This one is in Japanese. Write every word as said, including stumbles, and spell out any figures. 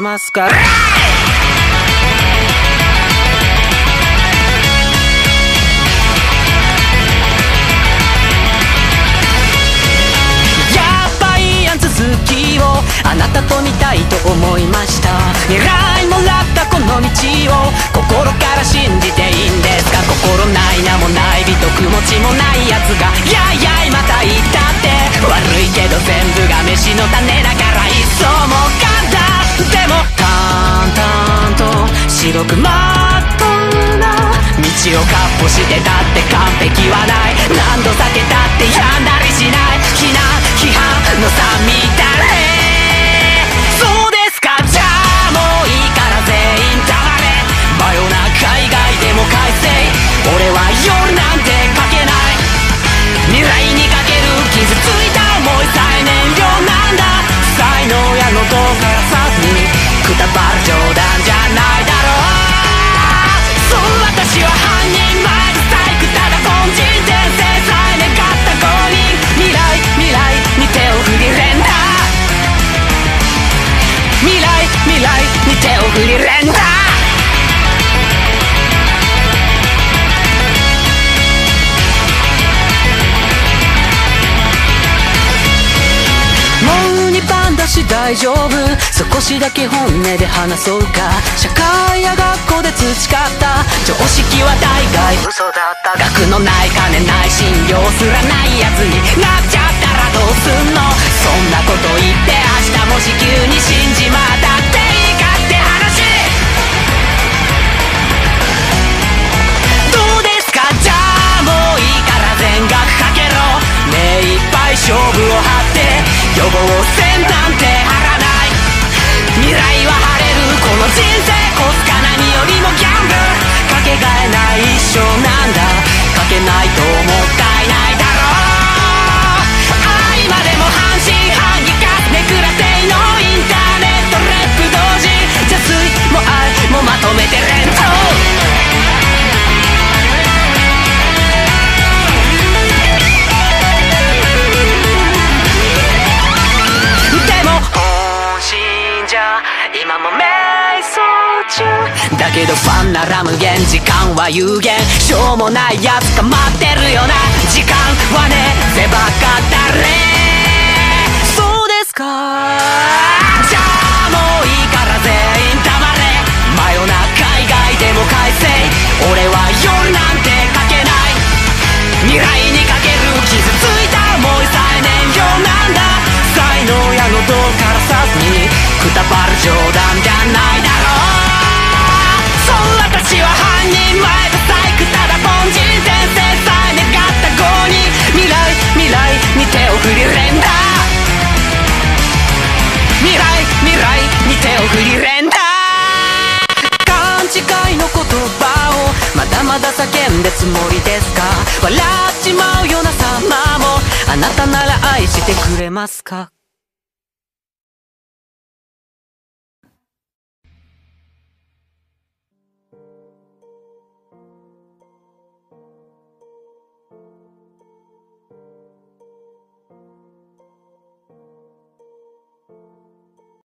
ますか？あなたと見たいと思いました。未来もらったこの道を心から信じていいんですか？心ない名もない美徳持ちもないやつがやいやいまた言ったって、悪いけど全部が飯の種だから一層も簡単。でも淡々と白くまっとうな道をかっ歩してたって完璧はない。何度避けたって病んだりしない。非難批判のさみだれ。そうですか、じゃあもういいから全員黙れ。真夜中以外でも快晴。俺は夜なんてかけない。未来にかける傷ついた思いさえ燃料なんだ。才能やのどからさずにくたばる冗談じゃないだろう。そう私は半人前で細工ただ凡人転生さえ願ったごにん。未来未来に手を振り連打。未来未来に手を振り連打。もうにばんだし大丈夫。少しだけ本音で話そうか。社会や学校で培った常識は大概嘘だった。学のない金ない信用すらないやつになっちゃったらどうすんの。そんなこと言って明日もし急に死んじまったっていいかって話。どうですか、じゃあもういいから全額かけろ。目いっぱい勝負を張って予防線なんて張らない。未来は晴れるこの人生コスか何よりもギャンブル。かけがえない一生なんだ。かけないともったいないだろう。あ今でも半信半疑かめくらていのインターネットレップ同時。邪推も愛もまとめて連投。今も瞑想中だけどファンなら無限。時間は有限。しょうもないやつが待ってるよな。時間はねぜばかったれ。そうですか、じゃあもういいから全員黙れ。真夜中以外でも快晴。俺は夜なんてかけない。未来にかける傷ついた思いさえ燃料なんだ。才能やのどからさずにくたばる冗談じゃないだろう。そう私は半人前で細工ただ凡人転生さえ願ったごにん。未来未来に手を振り連打。未来未来に手を振り連打。勘違いの言葉をまだまだ叫んでつもりですか？笑っちまうような様もあなたなら愛してくれますか？